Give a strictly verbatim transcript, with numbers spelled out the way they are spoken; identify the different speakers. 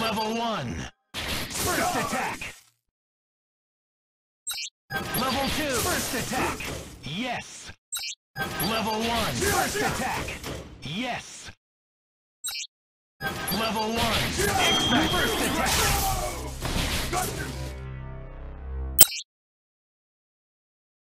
Speaker 1: Level one. First attack. Level two. First attack. Yes. Level one. First attack. Yes. Level one. First attack.